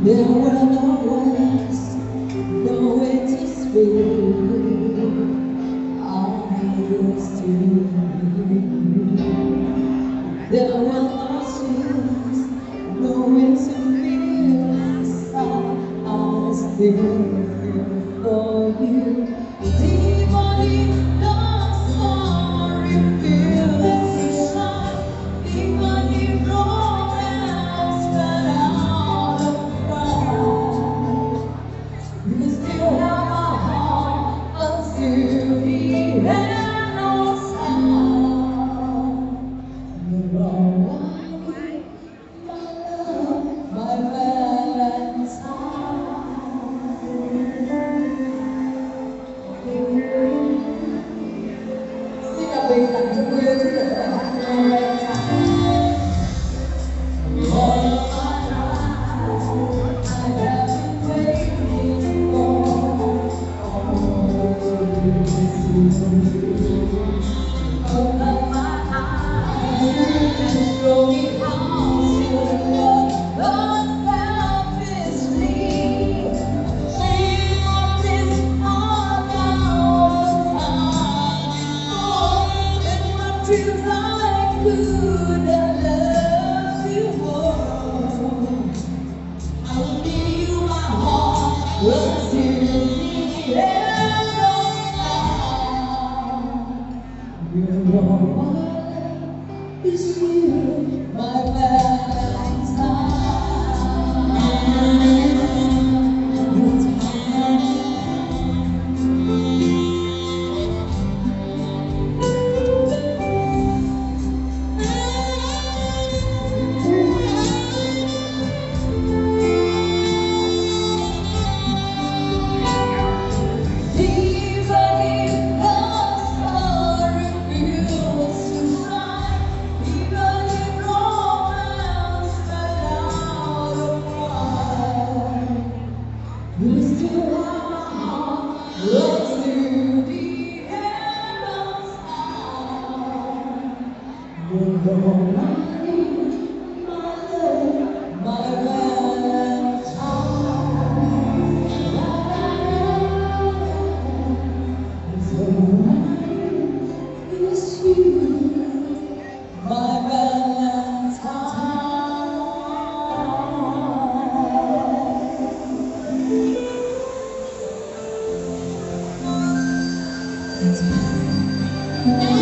There will always know it is real. I used to be. There will always know it's real. I still for you. Even if the story feels shine, even if romance ran out of pride, you still have my heart until the end of time. You're all I need, my love, my Valentine. Xin chào bình tặng cho quê chứ được các bạn all of my life, I have been waiting for open my eyes and show me how to love unselfishly. Dream of this heart all the time. In my dreams I could have loved you more. I will give you my heart until the end of time. You're all my love is you, my Valentine. You still have my heart until the end of time. You're all I need, my love, my Valentine. It's all I need is you, my Valentine.